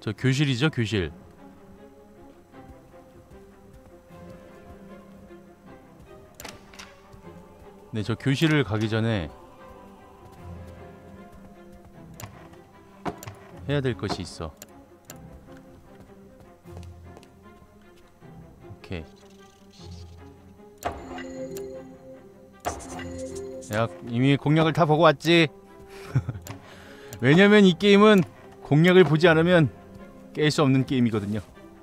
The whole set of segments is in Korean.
저 교실이죠, 교실. 네, 저 교실을 가기 전에 해야 될 것이 있어. 오케이. 내가 이미 공략을 다 보고 왔지. 왜냐면 이 게임은 공략을 보지 않으면 깰 수 없는 게임이거든요.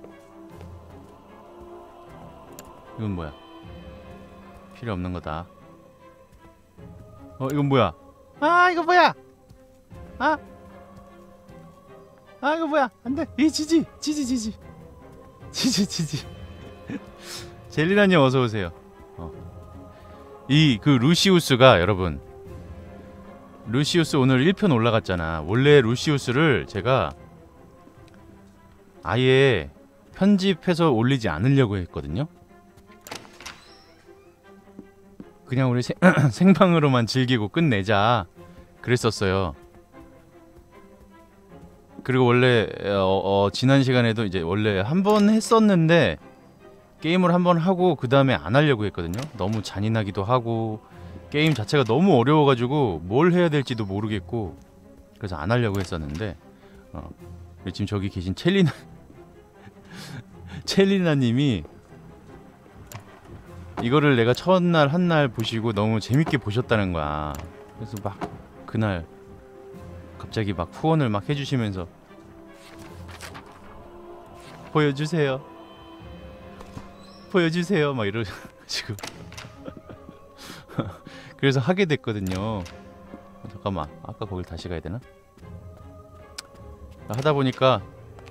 이건 뭐야? 필요 없는 거다. 이건 뭐야? 아, 이거 뭐야? 아, 이거 뭐야? 안돼. 이 지지. 젤리나님 어서 오세요. 이 그 루시우스가 여러분, 루시우스 오늘 1편 올라갔잖아. 원래 루시우스를 제가 아예 편집해서 올리지 않으려고 했거든요. 그냥 우리 생방으로만 즐기고 끝내자 그랬었어요. 그리고 원래 지난 시간에도 이제 원래 한 번 했었는데 게임을 한 번 하고 그 다음에 안 하려고 했거든요. 너무 잔인하기도 하고 게임 자체가 너무 어려워가지고 뭘 해야 될지도 모르겠고 그래서 안 하려고 했었는데 지금 저기 계신 첼리나님이 이거를 내가 첫날 한날 보시고 너무 재밌게 보셨다는 거야. 그래서 막 그날 갑자기 막 후원을 막 해주시면서 보여주세요 막 이러시고 그래서 하게 됐거든요. 잠깐만, 아까 거길 다시 가야 되나? 하다 보니까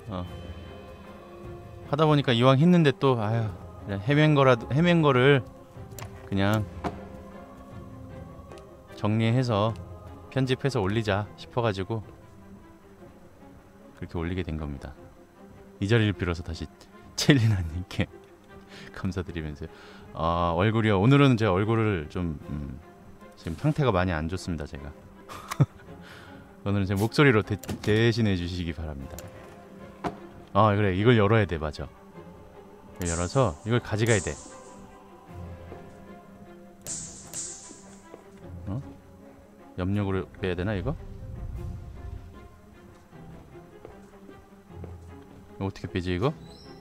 이왕 했는데 또 그냥 헤맨 거를 그냥 정리해서 편집해서 올리자 싶어가지고 그렇게 올리게 된 겁니다. 이 자리를 빌어서 다시 첼리나님께 감사드리면서요. 얼굴이요. 오늘은 제 얼굴을 좀 지금 상태가 많이 안 좋습니다. 제가 오늘은 제 목소리로 대신해 주시기 바랍니다. 그래, 이걸 열어야 돼. 맞아, 이걸 열어서 이걸 가져가야 돼. 염력으로 빼야 되나 이거? 이거 어떻게 빼지 이거?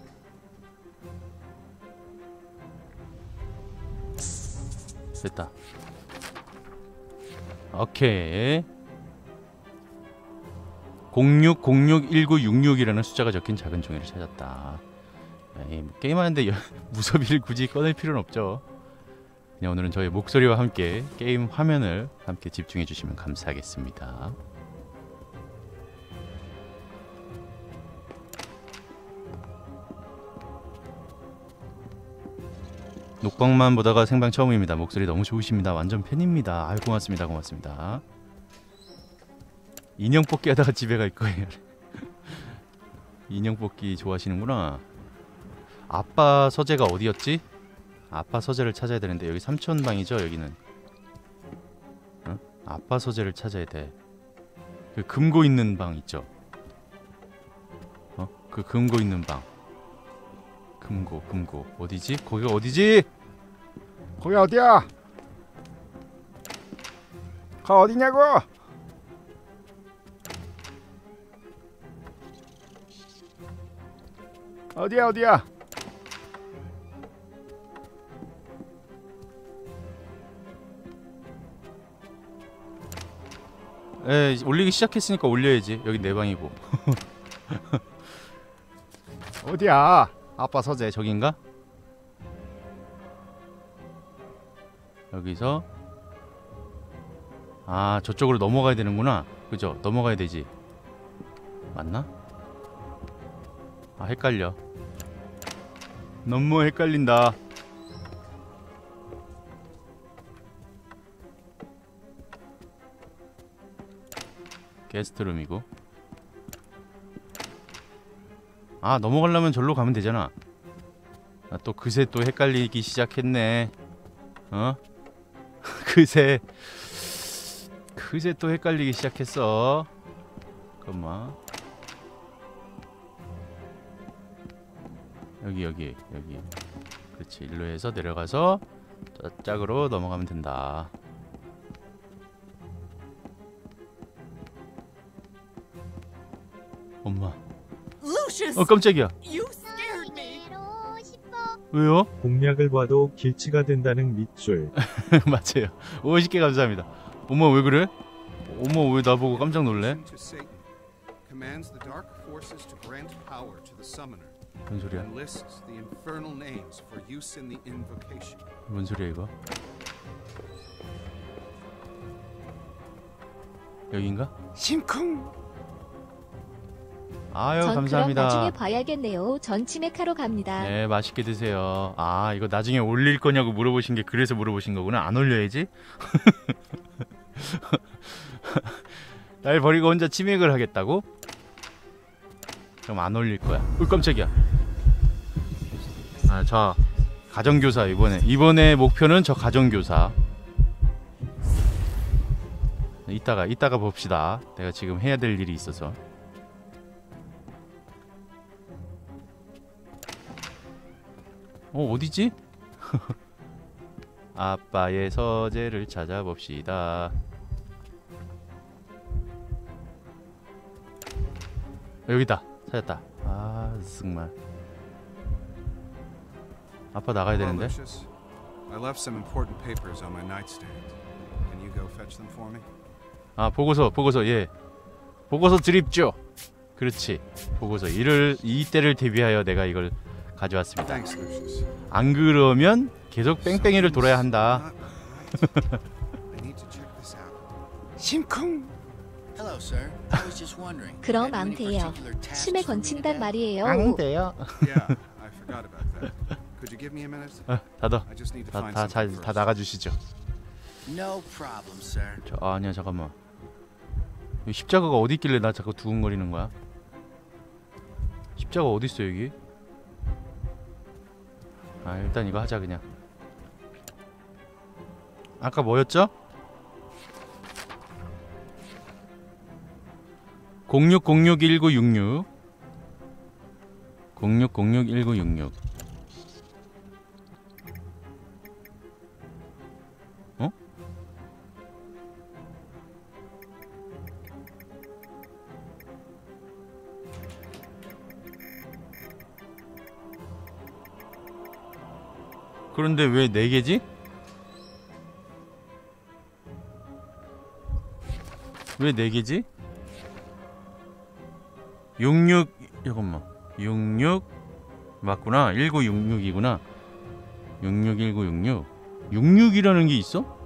됐다. 오케이. 06061966이라는 숫자가 적힌 작은 종이를 찾았다. 게임하는데 무섭이를 굳이 꺼낼 필요는 없죠. 그냥 오늘은 저의 목소리와 함께 게임 화면을 함께 집중해 주시면 감사하겠습니다. 녹방만 보다가 생방 처음입니다. 목소리 너무 좋으십니다. 완전 팬입니다. 아유, 고맙습니다. 인형 뽑기 하다가 집에 갈 거예요. 인형 뽑기 좋아하시는구나. 아빠 서재가 어디였지? 아빠 서재를 찾아야 되는데 여기 삼촌방이죠. 여기는 아빠 서재를 찾아야 돼. 그 금고 있는 방 있죠. 그 금고 있는 방. 금고 어디지? 거기가 어디지? 거기 어디야? 거 어디냐고? 어디야? 올리기 시작했으니까 올려야지. 여기 내 방이고. 어디야? 아빠 서재 저긴가? 여기서 저쪽으로 넘어가야 되는구나. 그죠? 넘어가야 되지. 맞나? 헷갈려. 너무 헷갈린다. 게스트룸이고. 넘어가려면 절로 가면 되잖아. 또 그새 또 헷갈리기 시작했네. 그새 또 헷갈리기 시작했어. 잠깐만. 여기. 그렇지. 일로 해서 내려가서 짝으로 넘어가면 된다. 엄마. Lucius, 깜짝이야. you scared me. 왜요? 공략을 봐도 길치가 된다는 밑줄. 맞아요. 50개 감사합니다. 엄마 왜 그래? 엄마 왜 나보고 깜짝 놀래? To Satan, commands the dark forces to grant power to the summoner, 뭔 소리야? and lists the infernal names for use in the invocation. 뭔 소리야 이거? 여긴가? 심쿵. 아유 전 감사합니다. 그럼 나중에 봐야겠네요. 전 치맥하러 갑니다. 네 맛있게 드세요. 아 이거 나중에 올릴 거냐고 물어보신 게 그래서 물어보신 거구나. 안 올려야지. 날 버리고 혼자 치맥을 하겠다고? 그럼 안 올릴 거야. 깜짝이야. 아 저 가정교사 이번에 목표는 저 가정교사. 이따가 봅시다. 내가 지금 해야 될 일이 있어서. 어디지? 아빠의 서재를 찾아봅시다. 여기다. 찾았다. 아 정말. 아빠 나가야 Hello, 되는데. Lucius. I left some important papers on my nightstand. Can you go fetch them for me? 아 보고서 예. 보고서 드립죠. 그렇지. 보고서 이때를 대비하여 내가 이걸 가져왔습니다. Thanks, Lucius. 안 그러면 계속 뺑뺑이를 돌아야 한다. I need to check this out. 심쿵. Hello, sir. I was just wondering. 그럼 have you 안 any 돼요. particular tasks 심에 for me 건친단 today? 말이에요. 안 돼요. Yeah, I forgot about that. Could you give me a minute? 닫아. I just need to find something 다 first. 나가 주시죠. No problem, sir. 아니야 잠깐만. 이 십자가가 어디 있길래 나 자꾸 두근거리는 거야? 십자가 어디 있어 여기? 아 일단 이거 하자 그냥. 아까 뭐였죠? 06061966 06061966 어? 그런데 왜 4개지? 왜 4개지? 66 잠깐만 66 맞구나 1966이구나 661966 66이라는 게 있어?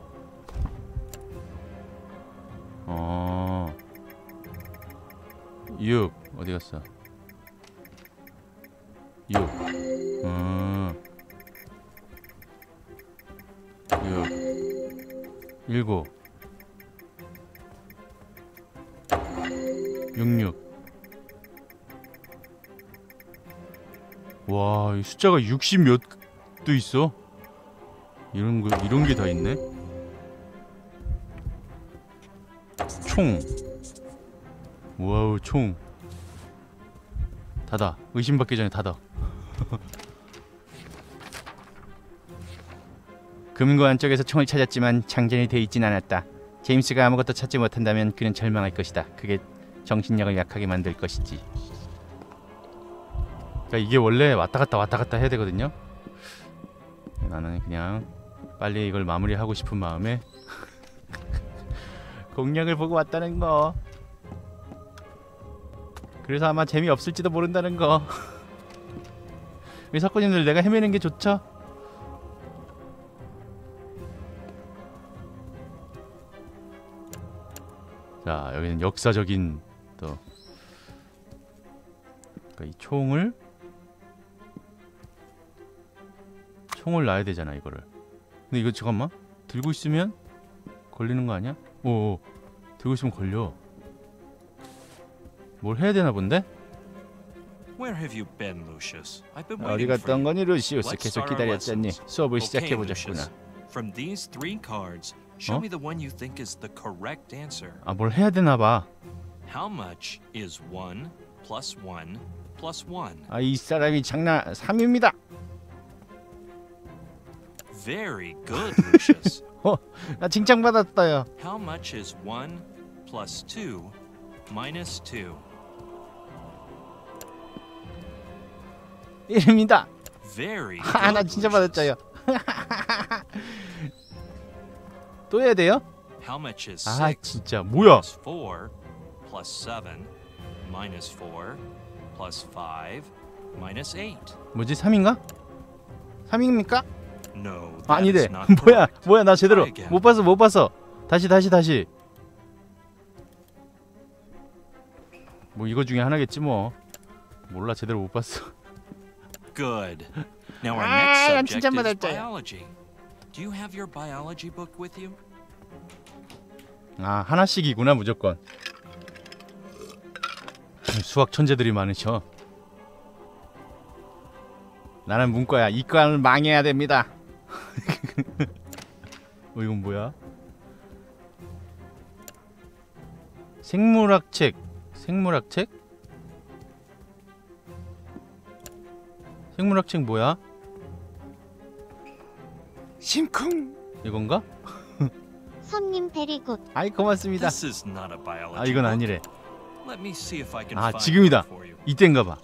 6 어디 갔어? 6 6 66 와, 이 숫자가 60 몇도 있어. 이런 게 다 있네. 총. 와우, 총. 닫아. 의심받기 전에 닫아. 금고 안쪽에서 총을 찾았지만 장전이 돼 있진 않았다. 제임스가 아무것도 찾지 못한다면 그는 절망할 것이다. 그게 정신력을 약하게 만들 것이지. 그러니까 이게 원래 왔다 갔다 해야 되거든요. 나는 그냥 빨리 이걸 마무리하고 싶은 마음에 공략을 보고 왔다는 거. 그래서 아마 재미없을지도 모른다는 거. 우리 사건님들 내가 헤매는 게 좋죠? 자 여기는 역사적인 또 그러니까 이 총을 놔야 되잖아 이거를. 근데 이거 잠깐만 들고 있으면 걸리는 거 아니야? 오 들고 있으면 걸려. 뭘 해야 되나 본데? Where have you been, Lucius? I've been 어디 waiting for 갔던 you. 거니 루시우스? Let's 계속 start our 기다렸잖니. lessons. 수업을 Okay, 시작해보자꾸나. Lucius. From these 3 cards, show me the one you think is the correct answer. 아 뭘 해야 되나 봐. How much is 1 plus 1 plus 1. 아, 이 사람이 장난 3입니다. Very good, Lucius. 나 칭찬받았어요. How much is 1 plus 2 minus 2? 1입니다. Very 아, 나 good, 진짜 Lucius. 받았어요. 또 해야 돼요? How much is 아, 6 진짜 뭐야? plus 4 plus 7 minus 4 plus 5 minus 8? 뭐지? 3인가? 3입니까? No, that 아니래. is not 뭐야? correct. 뭐야? 나 제대로 Try again. 못 봤어. 다시. 뭐 이거 중에 하나겠지 뭐. 몰라, 제대로 못 봤어. Good. Now our 아, next 난 subject is 칭찬받았어요. biology. Do you have your biology book with you? 아, 하나씩이구나 무조건. 수학 천재들이 많으셔. 나는 문과야. 이과를 망해야 됩니다. 이건 뭐야? 생물학책 뭐야? 심쿵. 이건가? 손님 베리굿. 아이, 고맙습니다. This is not a biology 아, 이건 book. 아니래. Let me see if I can 아, find 지금이다. one for you. 이땐가 봐.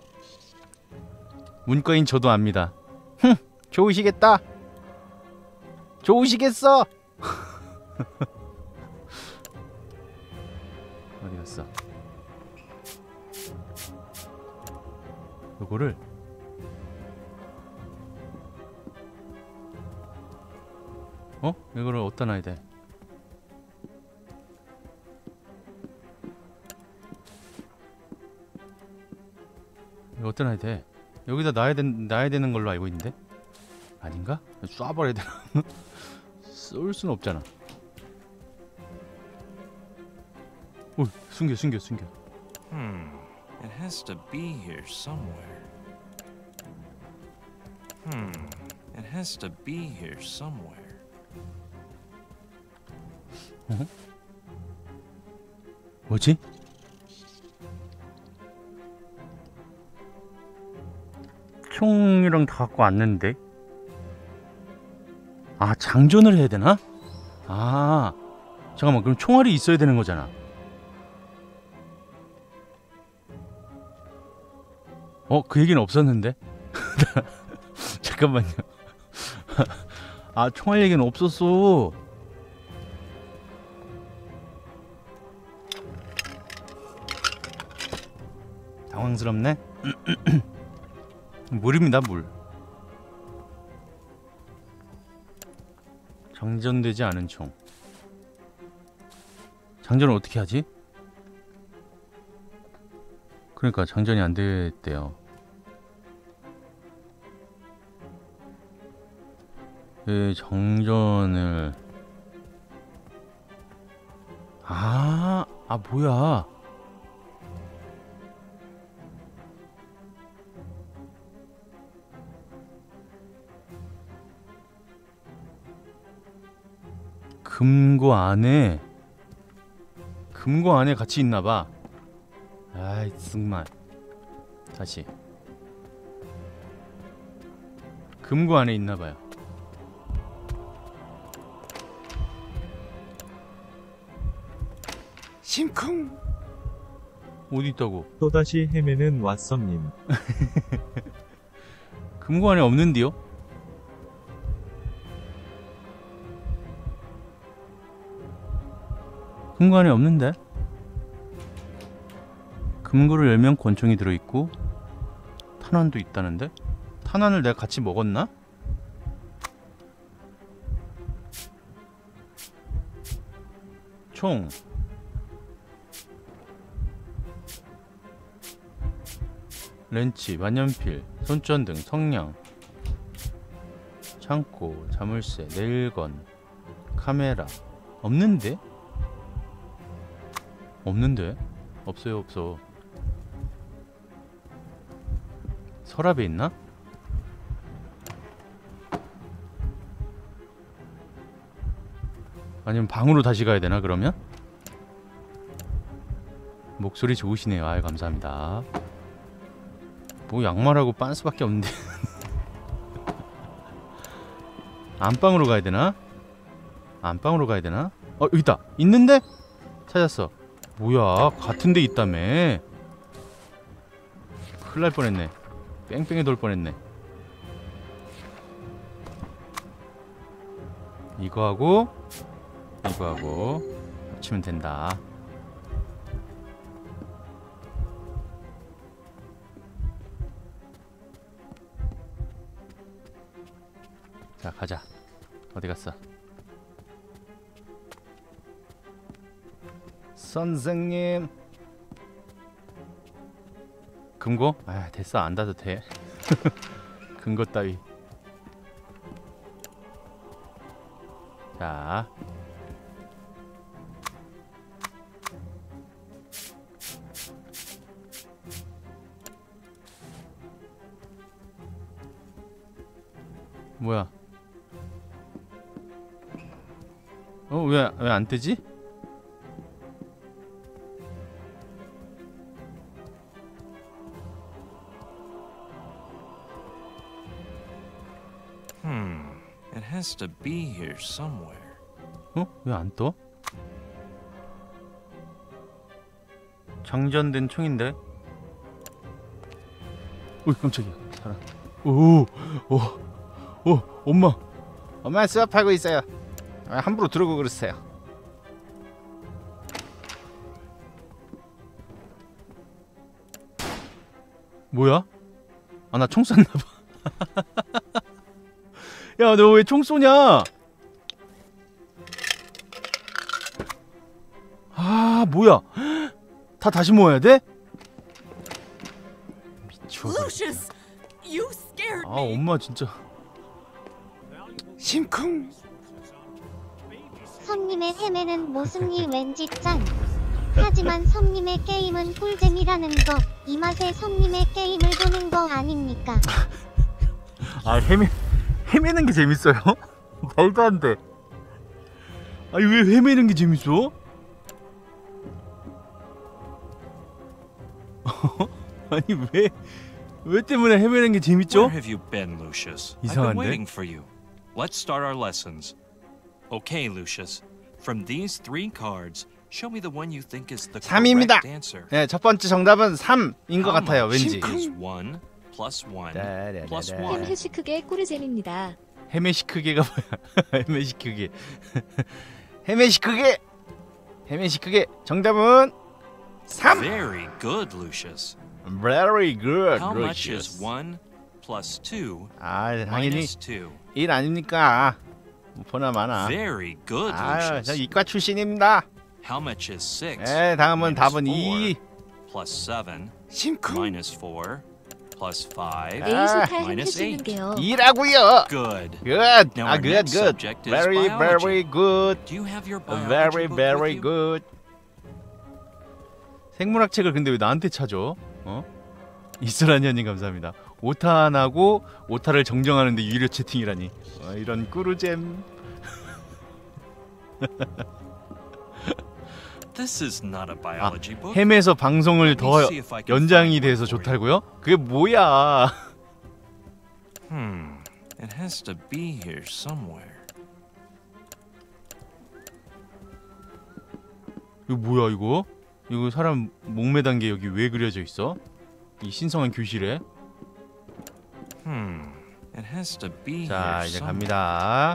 문과인 저도 압니다. 흥, 좋으시겠다. 좋으시겠어. 어디 갔어? 요거를 이거를 어디다 놔야 돼? 이거 어디다 놔야 돼? 여기다 놔야 되는 걸로 알고 있는데? 아닌가? 쏴버려야 되나? 쏠 수는 없잖아. 오, 숨겨. It has to be here somewhere. It has to be here somewhere. 뭐지? 총이랑 다 갖고 왔는데? 아, 장전을 해야 되나? 아, 잠깐만, 그럼 총알이 있어야 되는 거잖아. 그 얘기는 없었는데? 잠깐만요. 아, 총알 얘기는 없었어. 당황스럽네. 물입니다, 물. 장전되지 않은 총. 장전을 어떻게 하지? 그러니까 장전이 안 됐대요. 장전을 뭐야? 금고 안에 같이 있나봐. 아이, 정말. 다시. 금고 안에 있나봐요. 심쿵. 어디 있다고? 또다시 헤매는 왓썸님. 금고 안에 없는데요? 금고 안에 없는데? 금고를 열면 권총이 들어있고 탄환도 있다는데? 탄환을 내가 같이 먹었나? 총 렌치, 만년필, 손전등, 성냥, 창고, 자물쇠, 네일건, 카메라. 없는데? 없어요. 없어. 서랍에 있나? 아니면 방으로 다시 가야 되나 그러면? 목소리 좋으시네요. 아유 감사합니다. 뭐 양말하고 빤스밖에 없는데. 안방으로 가야 되나? 안방으로 가야 되나? 여기 있다. 있는데? 찾았어. 뭐야 같은 데 있다며. 큰일 날 뻔했네. 뺑뺑이 돌 뻔했네. 이거하고 이거하고 합치면 된다. 자 가자. 어디 갔어? 선생님. 금고? 아 됐어 안 닫아도 돼. 금고 따위. 자 뭐야? 왜 안 뜨지? It has to be here somewhere. 왜 안 떠? 장전된 총인데? 어이 깜짝이야. 사람. 엄마. 엄마 수업하고 있어요. 함부로 들어오고 그러세요. 뭐야? 아 나 총 쐈나봐. 야 너 왜 총 쏘냐? 아 뭐야? 다 다시 모아야 돼? 미쳐버렸다. Lucius, you scared 아 me. 엄마 진짜. 심쿵. 선님의 헤매는 모습이 왠지 짠. 하지만 선님의 게임은 꿀잼이라는 거. 이 맛에 선님의 게임을 보는 거 아닙니까? 아 헤매는 게 재밌어요? 말도 안 돼. 아니 왜 헤매는 게 재밌어? 아니 왜 때문에 헤매는 게 재밌죠? Where have you been, Lucius? I've been 이상한데? waiting for you. Let's start our lessons. Okay, Lucius. From these 3 cards, show me the one you think is the 3입니다. correct answer. 네, 첫 번째 정답은 3인 것 같아요. 왠지. is 1 plus 1 plus 1. 해시크게 꿀잼입니다. 헤메시크게가 뭐야? 헤메시크게. 헤메시크게. 헤메시크게. 정답은 3. Very good, Lucius. Very good. How much Lucius. is 1 plus 2 아, 당연히 minus 2? 1 아닙니까? 보나 마나. Very good, 아유, 저 Lucius. 이과 출신입니다. How much is 6 네, 다음은 답은 2. plus 7 심쿵. minus 4 plus 5 에이스 타임 minus 해주는 게요. 2라고요. Good. Good. Now 아, our good, next good. subject is Very, very biology. good. Do you have your biology Very, book very with you? good. 생물학 책을 근데 왜 나한테 찾아? 이슬라니아님 감사합니다. 오타나고 오타를 정정하는데 유료 채팅이라니. 이런 꿀잼. This is not a biology book. 햄에서 방송을 더 Let me see if I can 연장이 find one 돼서 for you. 좋다고요? 그게 뭐야? It has to be here somewhere. 이거 뭐야 이거? 이거 사람 목매단 게 여기 왜 그려져 있어? 이 신성한 교실에. It has to be 자 here 이제 somewhere. 갑니다.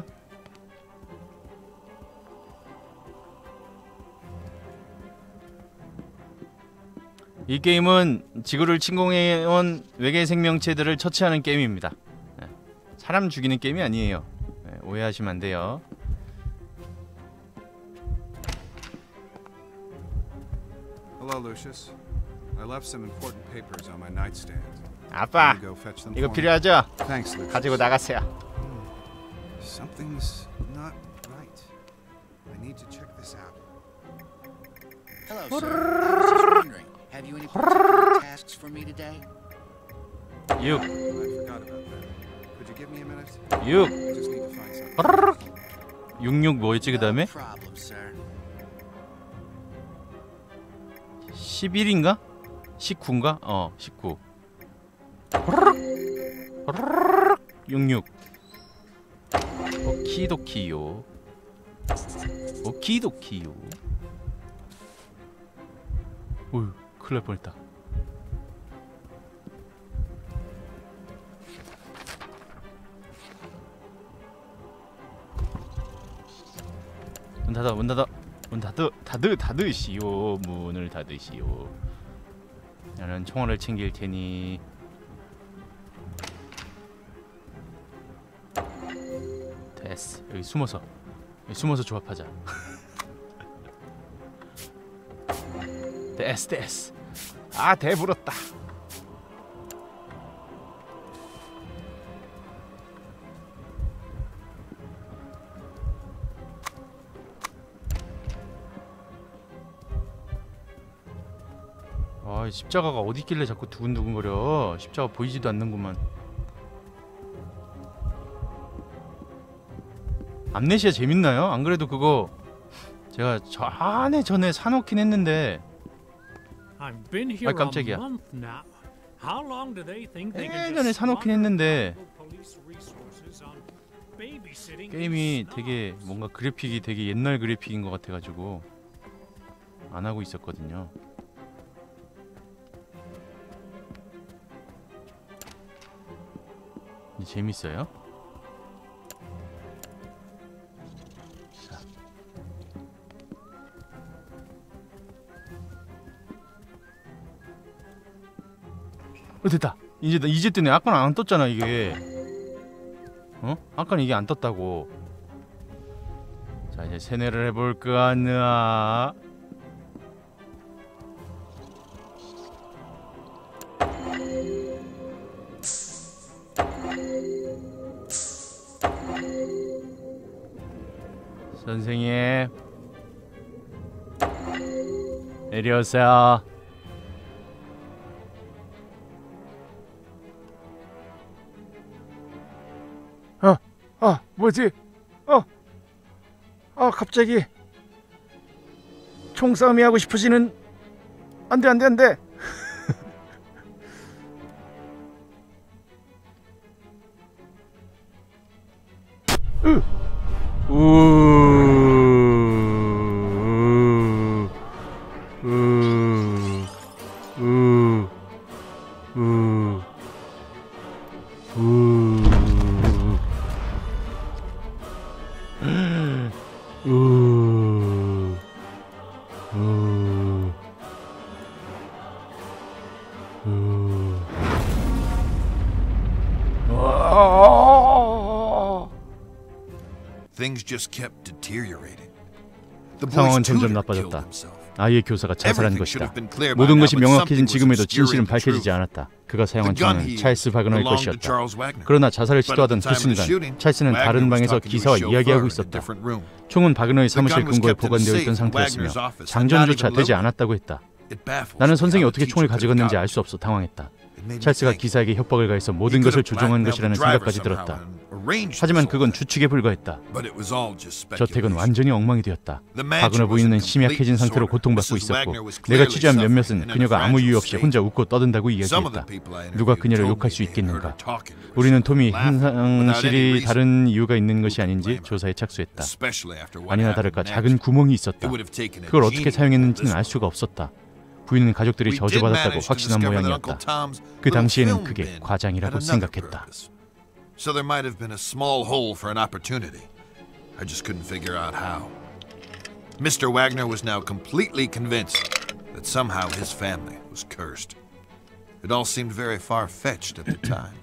이 게임은 지구를 침공해온 외계 생명체들을 처치하는 게임입니다. 네. 사람 죽이는 게임이 아니에요. 네, 오해하시면 안 돼요. Hello, Lucius. I left some important papers on my nightstand. 아빠, Can you go fetch them 이거 for me? 필요하죠? Thanks, Lucius. 가지고 나가세요. Something's not right. I need to check this out. Hello, sir. I was just wondering, have you any particular tasks for me today? 6, I forgot about that. Could you give me a minute? 6, I just need to find something. 66 뭐였지 그 다음에? No problem, sir. 11인가? 19인가? 19. 66. 오키도키요. 오키도키요. 어휴, 큰일 날 뻔했다. 문 닫아, 문 닫아. 문 닫으시오. 문을 닫으시오. 나는 총알을 챙길 테니. 됐어. 여기 숨어서 조합하자. 됐어. 아, 대부럽다. 아, 십자가가 어디 있길래 자꾸 두근두근거려. 십자가 보이지도 않는구만. 암네시아 재밌나요? 안 그래도 그거 제가 전에 사놓긴 했는데. 아, 깜짝이야. 예전에 사놓긴 했는데 게임이 되게 뭔가 그래픽이 되게 옛날 그래픽인 것 같아가지고 안 하고 있었거든요. 재밌어요? 자. 됐다. 이제 뜨네. 아까는 안 떴잖아 이게. 아까는 이게 안 떴다고. 자, 이제 세뇌를 해볼까 하느아. 선생님, 내려오세요. 뭐지? 갑자기 총싸움이 하고 싶어지는. 안돼. Things just kept deteriorating. 상황은 점점 나빠졌다. 아이의 교사가 자살한 것이다. 모든 것이 명확해진 지금에도 진실은 밝혀지지 않았다. 그가 사용한 총은 찰스 바그너의 것이었다. 그러나 자살을 시도하던 그 순간 찰스는 다른 방에서 기사와 이야기하고 있었다. 총은 바그너의 사무실 근거에 보관되어 있던 상태였으며 장전조차 되지 않았다고 했다. 나는 선생이 어떻게 총을 가져갔는지 알 수 없어 당황했다. 찰스가 기사에게 협박을 가해서 모든 것을 조종한 것이라는 생각까지 들었다. 하지만 그건 추측에 불과했다. 저택은 완전히 엉망이 되었다. 바그너 부인은 심약해진 상태로 고통받고 있었고 내가 취재한 몇몇은 그녀가 아무 이유 없이 혼자 웃고 떠든다고 이야기했다. 누가 그녀를 욕할 수 있겠는가? 우리는 톰이 행실이 다른 이유가 있는 것이 아닌지 조사에 착수했다. 아니나 다를까 작은 구멍이 있었다. 그걸 어떻게 사용했는지는 알 수가 없었다. 부인은 가족들이 저주받았다고 확신한 모양이었다. 그 당시에는 그게 과장이라고 생각했다. So there might have been a small hole for an opportunity. I just couldn't figure out how. Mr. Wagner was now completely convinced that somehow his family was cursed. It all seemed very far-fetched at the time.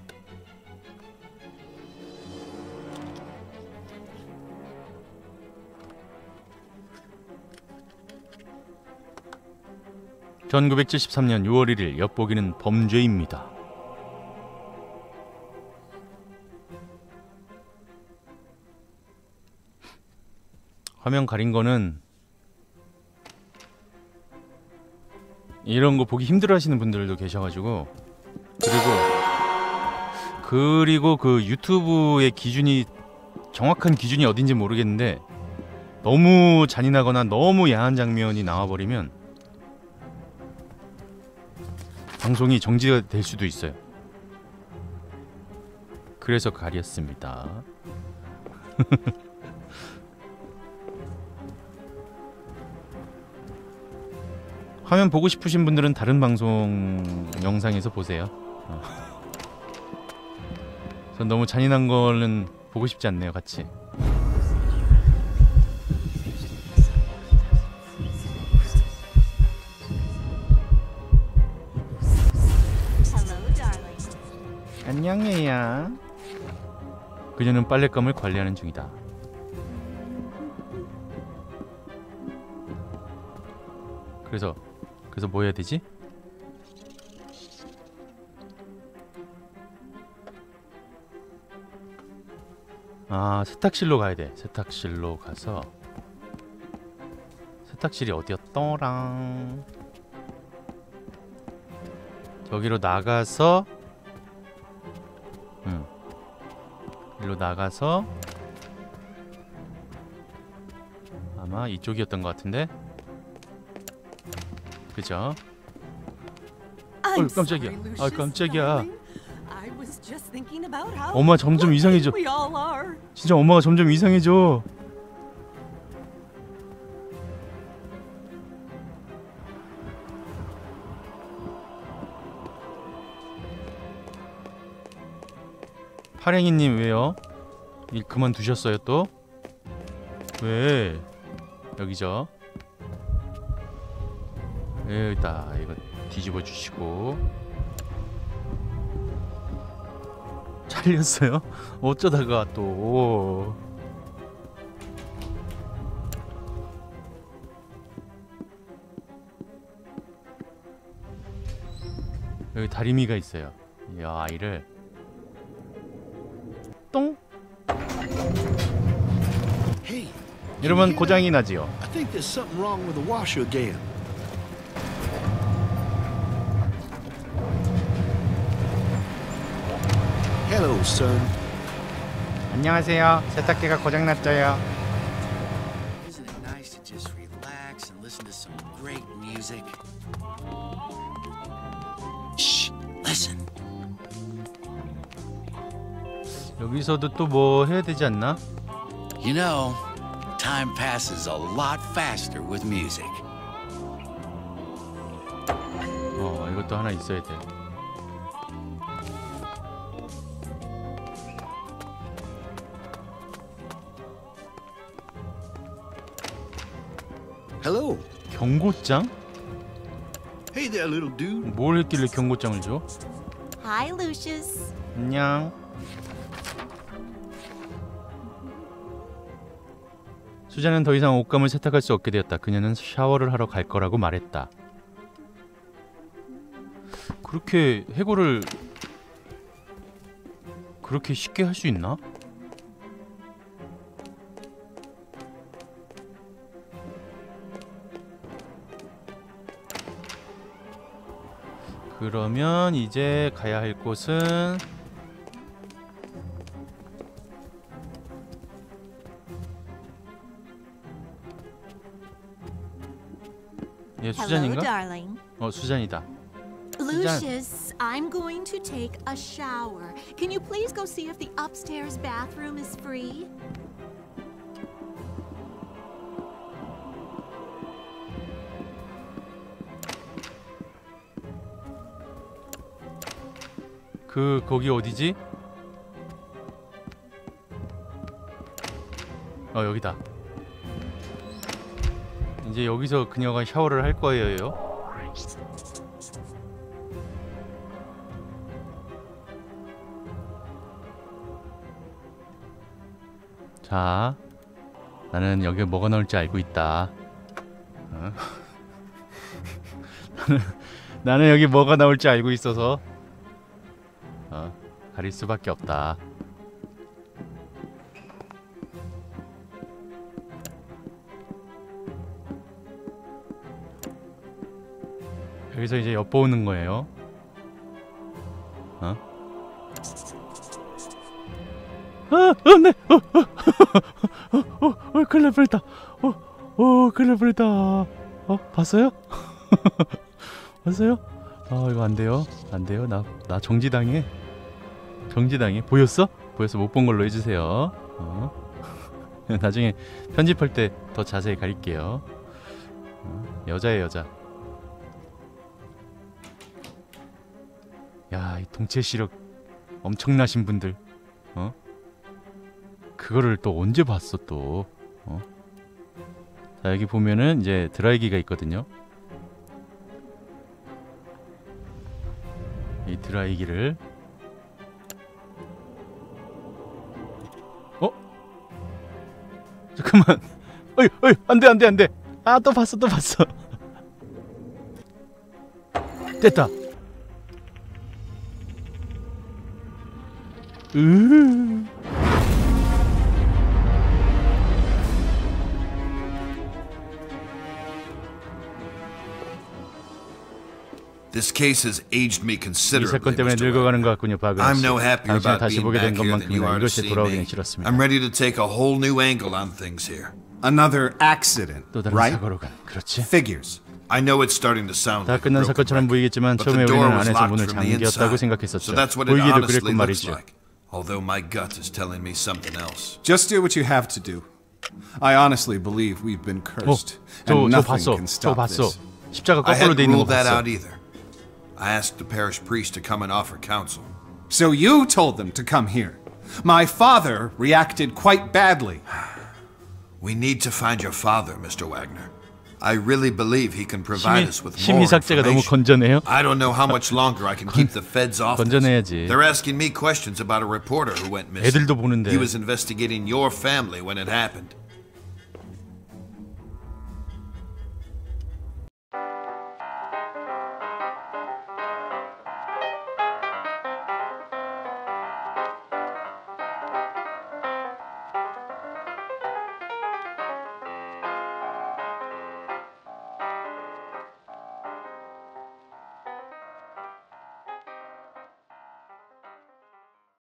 (1973년 6월 1일) 엿보기는 범죄입니다. 화면 가린 거는 이런 거 보기 힘들어 하시는 분들도 계셔가지고, 그리고 그 유튜브의 기준이 정확한 기준이 어딘지 모르겠는데 너무 잔인하거나 너무 야한 장면이 나와버리면 방송이 정지가 될 수도 있어요. 그래서 가렸습니다. 화면 보고 싶으신 분들은 다른 방송 영상에서 보세요. 전 너무 잔인한 거는 보고 싶지 않네요, 같이. 안녕해요. 그녀는 빨랫감을 관리하는 중이다. 그래서 뭐 해야 되지? 아, 세탁실로 가야 돼. 세탁실로 가서 세탁실이 어디였더랑 저기로 나가서 일로 나가서 아마 이쪽이었던 것 같은데 그죠? I'm 깜짝이야. sorry, 아, Lucius, 깜짝이야. darling. I was just thinking about how 엄마 점점 lucky 이상해져. we all are. 진짜 엄마가 점점 이상해져. 파랭이님 왜요? 일 그만두셨어요 또? 왜? 여기죠. 여기다 이거 뒤집어 주시고. 잘렸어요? 어쩌다가 또. 여기 다리미가 있어요. 이 아이를 똥. Hey, 이러면 고장이 나지요. I think there's something wrong with the washer again. Hello, son. 안녕하세요. 세탁기가 고장 났어요. Isn't it nice to just relax and listen to some great music? Shh, listen. 여기서도 또 뭐 해야 되지 않나? You know, time passes a lot faster with music. 이것도 하나 있어야 돼. Hello. 경고장? Hey there, little dude. 뭘 했길래 경고장을 줘? Hi, Lucius. 안녕. 수자는 더 이상 옷감을 세탁할 수 없게 되었다. 그녀는 샤워를 하러 갈 거라고 말했다. 그렇게 해고를 그렇게 쉽게 할 수 있나? 그러면 이제 가야 할 곳은 얘 수잔인가? darling. 수잔이다. Lucius, I'm going to take a shower. Can you please go see if the upstairs bathroom is free? 거기 어디지? 여기다. 이제 여기서 그녀가 샤워를 할 거예요. 자, 나는 여기에 뭐가 나올지 알고 있다. 나는 여기 뭐가 나올지 알고 있어서 가릴 수밖에 없다. 여기서 이제 엿보는 거예요. 네. 큰일 날 뻔했다. 큰일 날 뻔했다. 봤어요? 봤어요? 이거 안 돼요. 안 돼요. 나 정지당해. 보였어? 못 본 걸로 해주세요. 나중에 편집할 때 더 자세히 가릴게요. 여자예요, 여자. 야, 이 동체 시력 엄청나신 분들, 그거를 또 언제 봤어 또? 자, 여기 보면은 이제 드라이기가 있거든요. 이 드라이기를 잠깐만. 어이, 안돼. 아, 또 봤어. 됐다. This case has aged me 이 considerably, 사건 때문에 Mr. 늙어가는 것 Wagner. 같군요, 박은 I'm 씨. no happier 당신을 about 다시 being 보게 된 back here than you 것만큼이나 are to 이것에 see 돌아오기는 me. 싫었습니다. I'm ready to take a whole new angle on things here. Another accident, 또 다른 right? 사고로 가. 그렇지. Figures. I know it's starting to sound 다 like a 끝난 broken 사건처럼 record, 보이겠지만 but 처음에 the door 우리는 was 안에서 locked 문을 from the 잠겼다고 inside. 생각했었죠. So that's what it 보이기도 honestly 그랬군 looks 말이죠. like. Although my gut is telling me something else. Just do what you have to do. I honestly believe we've been cursed, 저 and nothing 봤어. can 저 stop 봤어. this. 십자가 I 거꾸로 hadn't 돼 있는 거 ruled that 봤어. out either. I asked the parish priest to come and offer counsel. So you told them to come here. My father reacted quite badly. We need to find your father, Mr. Wagner. I really believe he can provide us with more 심리삭제가 너무 information. 건전해요. I don't know how much longer I can keep the feds off this. 건전해야지. They're asking me questions about a reporter who went missing. 애들도 보는데. He was investigating your family when it happened.